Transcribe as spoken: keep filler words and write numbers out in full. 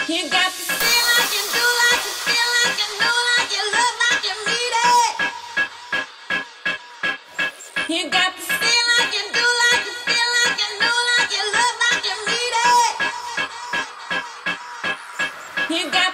You got to feel like you do, like you feel like you know, like you look like you need it. You got to feel like you do, like you feel like you know, like you look like you need it. You got